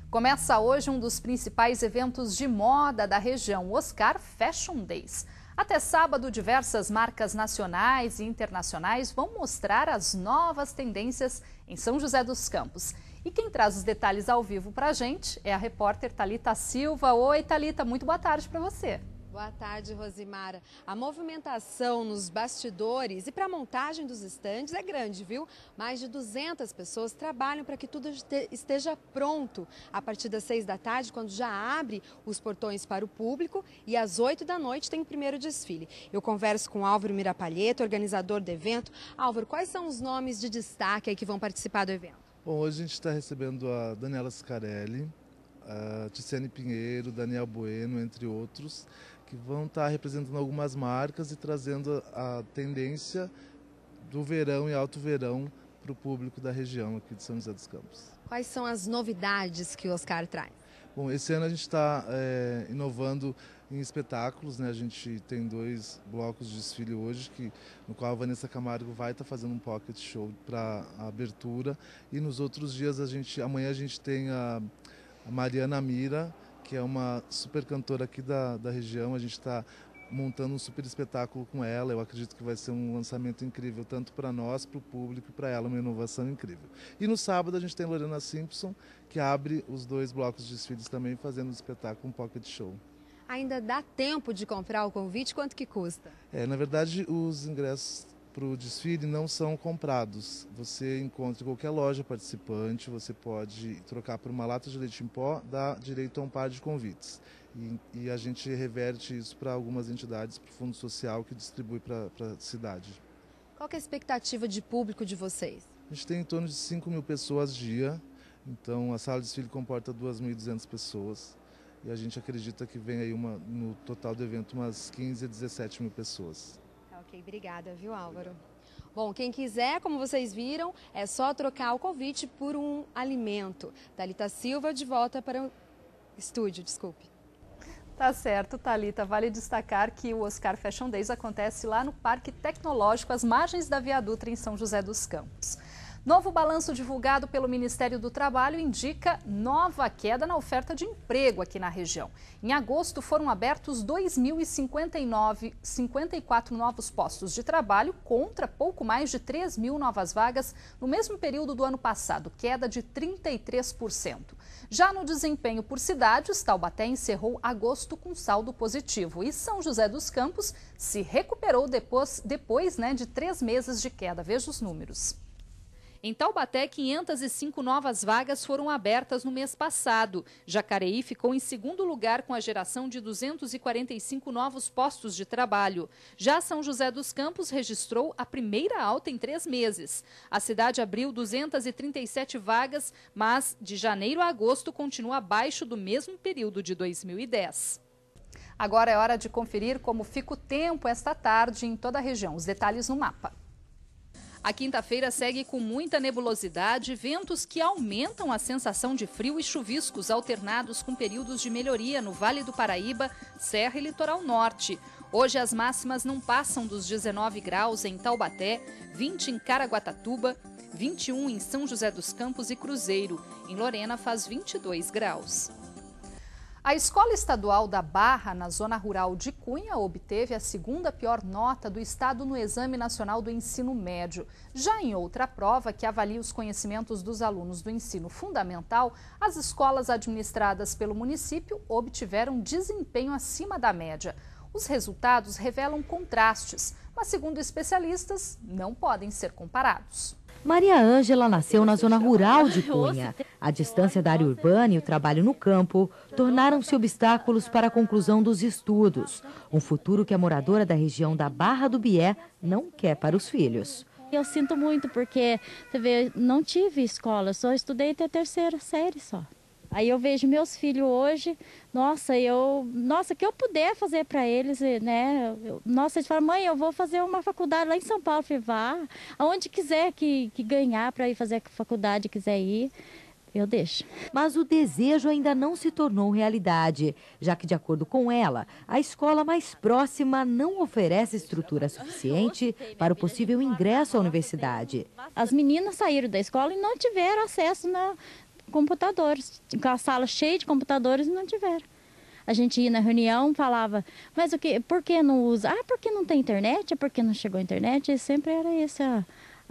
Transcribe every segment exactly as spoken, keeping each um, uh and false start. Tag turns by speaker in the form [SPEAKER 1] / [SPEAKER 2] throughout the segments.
[SPEAKER 1] Começa hoje um dos principais eventos de moda da região, o Oscar Fashion Days. Até sábado, diversas marcas nacionais e internacionais vão mostrar as novas tendências em São José dos Campos. E quem traz os detalhes ao vivo para a gente é a repórter Thalita Silva. Oi, Thalita, muito boa tarde para você.
[SPEAKER 2] Boa tarde, Rosimara. A movimentação nos bastidores e para a montagem dos estandes é grande, viu? Mais de duzentas pessoas trabalham para que tudo esteja pronto a partir das seis da tarde, quando já abre os portões para o público, e às oito da noite tem o primeiro desfile. Eu converso com Álvaro Mirapalheto, organizador do evento. Álvaro, quais são os nomes de destaque aí que vão participar do evento?
[SPEAKER 3] Bom, hoje a gente está recebendo a Daniela Scarelli, a Tiziane Pinheiro, Daniel Bueno, entre outros, que vão estar representando algumas marcas e trazendo a tendência do verão e alto verão para o público da região aqui de São José dos Campos.
[SPEAKER 2] Quais são as novidades que o Oscar traz?
[SPEAKER 3] Bom, esse ano a gente está é, inovando em espetáculos, né? A gente tem dois blocos de desfile hoje, que, no qual a Vanessa Camargo vai estar fazendo um pocket show para a abertura, e nos outros dias, a gente, amanhã a gente tem a, a Mariana Mira, que é uma super cantora aqui da, da região. A gente está montando um super espetáculo com ela. Eu acredito que vai ser um lançamento incrível, tanto para nós, para o público e para ela, uma inovação incrível. E no sábado a gente tem Lorena Simpson, que abre os dois blocos de desfiles também, fazendo um espetáculo, um pocket show.
[SPEAKER 2] Ainda dá tempo de comprar o convite? Quanto que custa?
[SPEAKER 3] É, na verdade, os ingressos para o desfile não são comprados. Você encontra em qualquer loja participante, você pode trocar por uma lata de leite em pó, dá direito a um par de convites. E, e a gente reverte isso para algumas entidades, para o Fundo Social, que distribui para a cidade.
[SPEAKER 2] Qual que é a expectativa de público de vocês?
[SPEAKER 3] A gente tem em torno de cinco mil pessoas dia, então a sala de desfile comporta duas mil e duzentas pessoas. E a gente acredita que vem aí uma, no total do evento umas quinze a dezessete mil pessoas.
[SPEAKER 2] Ok, obrigada, viu, Álvaro? Bom, quem quiser, como vocês viram, é só trocar o convite por um alimento. Thalita Silva, de volta para o estúdio, desculpe.
[SPEAKER 1] Tá certo, Thalita. Vale destacar que o Oscar Fashion Days acontece lá no Parque Tecnológico, às margens da Via Dutra, em São José dos Campos. Novo balanço divulgado pelo Ministério do Trabalho indica nova queda na oferta de emprego aqui na região. Em agosto foram abertos dois mil e cinquenta e quatro novos postos de trabalho contra pouco mais de três mil novas vagas no mesmo período do ano passado, queda de trinta e três por cento. Já no desempenho por cidades, Taubaté encerrou agosto com saldo positivo e São José dos Campos se recuperou depois, depois né, de três meses de queda. Veja os números. Em Taubaté, quinhentas e cinco novas vagas foram abertas no mês passado. Jacareí ficou em segundo lugar com a geração de duzentos e quarenta e cinco novos postos de trabalho. Já São José dos Campos registrou a primeira alta em três meses. A cidade abriu duzentas e trinta e sete vagas, mas de janeiro a agosto continua abaixo do mesmo período de dois mil e dez. Agora é hora de conferir como fica o tempo esta tarde em toda a região. Os detalhes no mapa. A quinta-feira segue com muita nebulosidade, ventos que aumentam a sensação de frio e chuviscos alternados com períodos de melhoria no Vale do Paraíba, Serra e Litoral Norte. Hoje as máximas não passam dos dezenove graus em Taubaté, vinte em Caraguatatuba, vinte e um em São José dos Campos e Cruzeiro. Em Lorena faz vinte e dois graus. A Escola Estadual da Barra, na zona rural de Cunha, obteve a segunda pior nota do estado no Exame Nacional do Ensino Médio. Já em outra prova, que avalia os conhecimentos dos alunos do ensino fundamental, as escolas administradas pelo município obtiveram desempenho acima da média. Os resultados revelam contrastes, mas, segundo especialistas, não podem ser comparados.
[SPEAKER 4] Maria Ângela nasceu na zona rural de Cunha. A distância da área urbana e o trabalho no campo tornaram-se obstáculos para a conclusão dos estudos. Um futuro que a moradora da região da Barra do Bié não quer para os filhos.
[SPEAKER 5] Eu sinto muito porque, você vê, não tive escola, só estudei até a terceira série só. Aí eu vejo meus filhos hoje, nossa, eu, nossa, que eu puder fazer para eles, né? Eu, nossa, eles falam, mãe, eu vou fazer uma faculdade lá em São Paulo. Eu falei, vá, aonde quiser que, que ganhar para ir fazer a faculdade, quiser ir, eu deixo.
[SPEAKER 4] Mas o desejo ainda não se tornou realidade, já que, de acordo com ela, a escola mais próxima não oferece estrutura suficiente para o possível ingresso à universidade.
[SPEAKER 5] As meninas saíram da escola e não tiveram acesso na... computadores, com a sala cheia de computadores e não tiveram. A gente ia na reunião, falava, mas o que, por que não usa? Ah, porque não tem internet, é porque não chegou a internet, e sempre era essa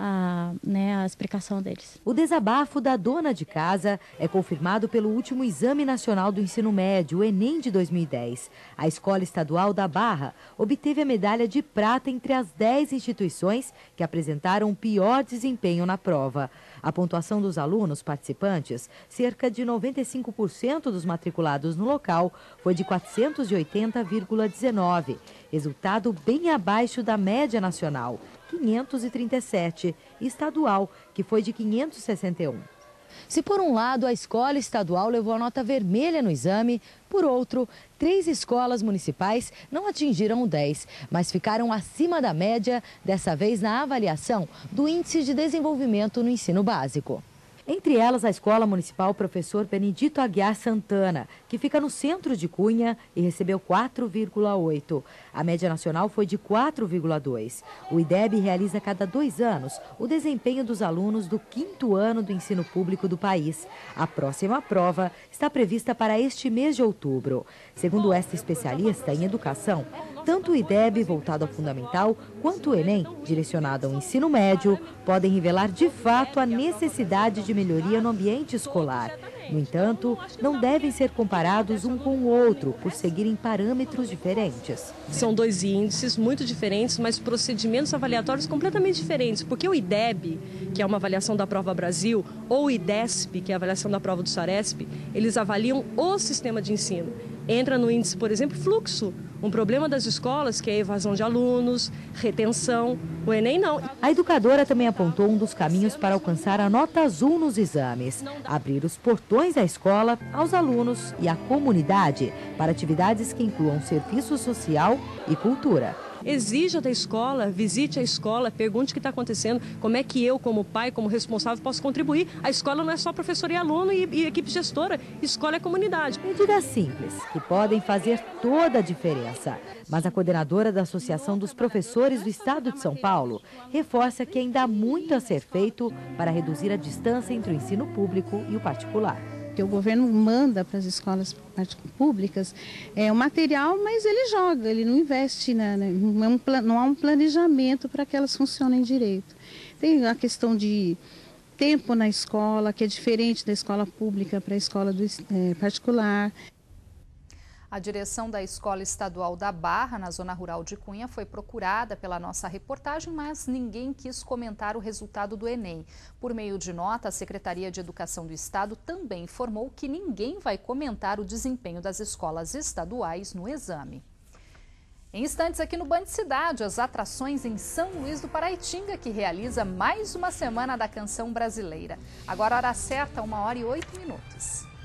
[SPEAKER 5] a, né, a explicação deles.
[SPEAKER 4] O desabafo da dona de casa é confirmado pelo último Exame Nacional do Ensino Médio, o Enem de dois mil e dez. A Escola Estadual da Barra obteve a medalha de prata entre as dez instituições que apresentaram o pior desempenho na prova. A pontuação dos alunos participantes, cerca de noventa e cinco por cento dos matriculados no local, foi de quatrocentos e oitenta vírgula dezenove, resultado bem abaixo da média nacional, quinhentos e trinta e sete, e estadual, que foi de quinhentos e sessenta e um. Se por um lado a escola estadual levou a nota vermelha no exame, por outro, três escolas municipais não atingiram o dez, mas ficaram acima da média, dessa vez na avaliação do Índice de Desenvolvimento no Ensino Básico. Entre elas, a Escola Municipal Professor Benedito Aguiar Santana, que fica no centro de Cunha e recebeu quatro vírgula oito. A média nacional foi de quatro vírgula dois. O I D E B realiza a cada dois anos o desempenho dos alunos do quinto ano do ensino público do país. A próxima prova está prevista para este mês de outubro. Segundo esta especialista em educação, tanto o I D E B voltado ao fundamental quanto o Enem, direcionado ao ensino médio, podem revelar de fato a necessidade de melhoria no ambiente escolar. No entanto, não devem ser comparados um com o outro por seguirem parâmetros diferentes.
[SPEAKER 6] São dois índices muito diferentes, mas procedimentos avaliatórios completamente diferentes, porque o I D E B, que é uma avaliação da Prova Brasil, ou o IDESP, que é a avaliação da prova do SARESP, eles avaliam o sistema de ensino. Entra no índice, por exemplo, fluxo, um problema das escolas, que é a evasão de alunos, retenção. O Enem não.
[SPEAKER 4] A educadora também apontou um dos caminhos para alcançar a nota azul nos exames: abrir os portões da escola aos alunos e à comunidade para atividades que incluam serviço social e cultura.
[SPEAKER 6] Exija da escola, visite a escola, pergunte o que está acontecendo, como é que eu, como pai, como responsável, posso contribuir. A escola não é só professor e aluno e, e equipe gestora, escola é comunidade.
[SPEAKER 4] Medidas simples, que podem fazer toda a diferença. Mas a coordenadora da Associação dos Professores do Estado de São Paulo reforça que ainda há muito a ser feito para reduzir a distância entre o ensino público e o particular.
[SPEAKER 7] O governo manda para as escolas públicas é, o material, mas ele joga, ele não investe, na, não, é um, não há um planejamento para que elas funcionem direito. Tem a questão de tempo na escola, que é diferente da escola pública para a escola do, é, particular.
[SPEAKER 1] A direção da Escola Estadual da Barra, na zona rural de Cunha, foi procurada pela nossa reportagem, mas ninguém quis comentar o resultado do Enem. Por meio de nota, a Secretaria de Educação do Estado também informou que ninguém vai comentar o desempenho das escolas estaduais no exame. Em instantes, aqui no Band Cidade, as atrações em São Luís do Paraitinga, que realiza mais uma semana da canção brasileira. Agora, hora certa, uma hora e oito minutos.